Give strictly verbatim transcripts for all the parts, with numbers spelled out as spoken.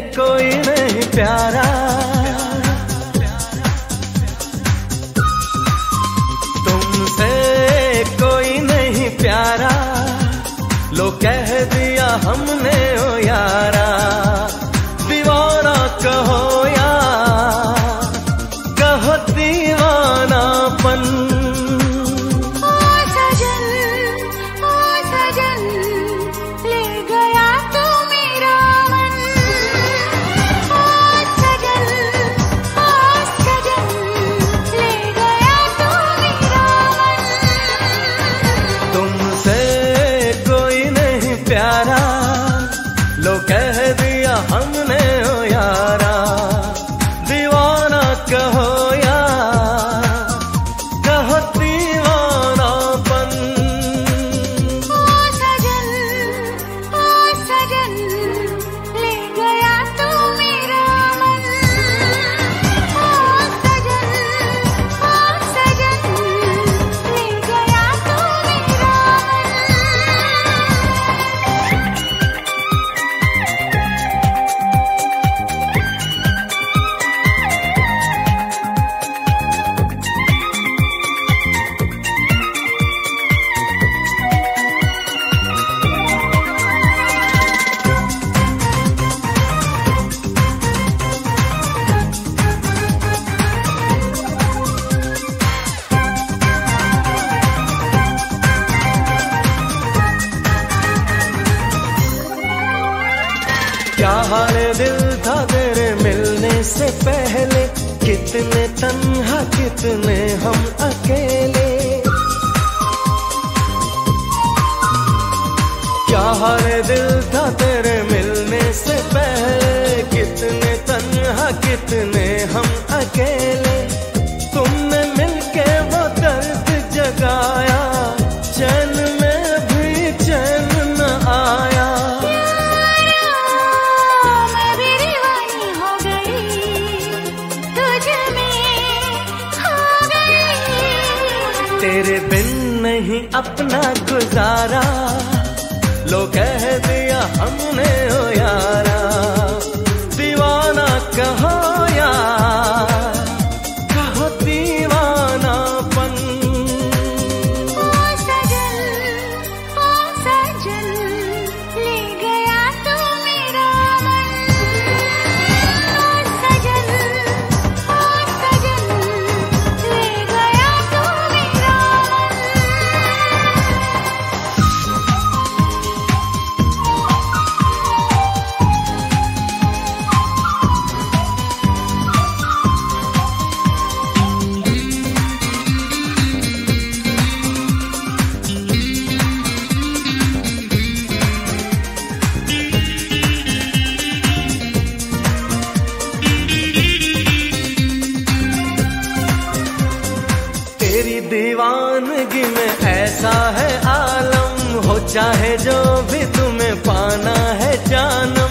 कोई नहीं प्यारा, तुमसे कोई नहीं प्यारा, लो कह दिया हमने ओ यारा। दीवाना कहो या कहो दीवानापन, लो कह दिया हमने ओ यारा। दीवाना कहो या कहो दीवानापन, ओ सजन ओ सजन ले गया तू मेरा मन। ओ सजन ओ सजन ले गया तू मेरा क्या हाल दिल था तेरे मिलने से पहले, कितने तन्हा कितने हम अकेले। क्या हाल दिल था तेरे मिलने से पहले, कितने तन्हा कितने हम अकेले। तुमने मिलके वो दर्द जगाया, चैन में भी चैन न आया। तेरे बिन नहीं अपना गुजारा, लो कह दिया हमने ओ यारा। दीवाना कहो या कहो दीवानापन, ओ सजन ओ सजन ले गया तू मेरा मन। ओ सजन ओ सजन ले गया तू मेरा तेरी दीवानगी में ऐसा है आलम, हो चाहे जो भी तुम्हें पाना है जानम।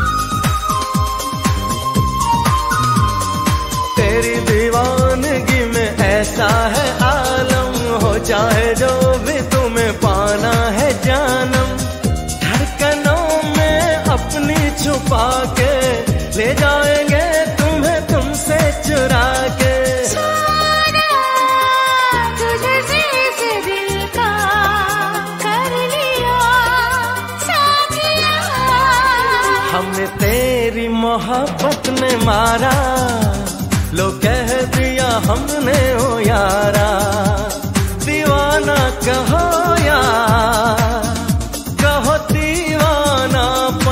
तेरी दीवानगी में ऐसा है आलम, हो चाहे जो भी तुम्हें पाना है जानम। धड़कनों में अपनी छुपा के ले जाएंगे तुम्हें तुमसे चुरा के। हमने तेरी मोहब्बत ने मारा, लो कह दिया हमने ओ यारा। दीवाना कहो या कहो दीवाना।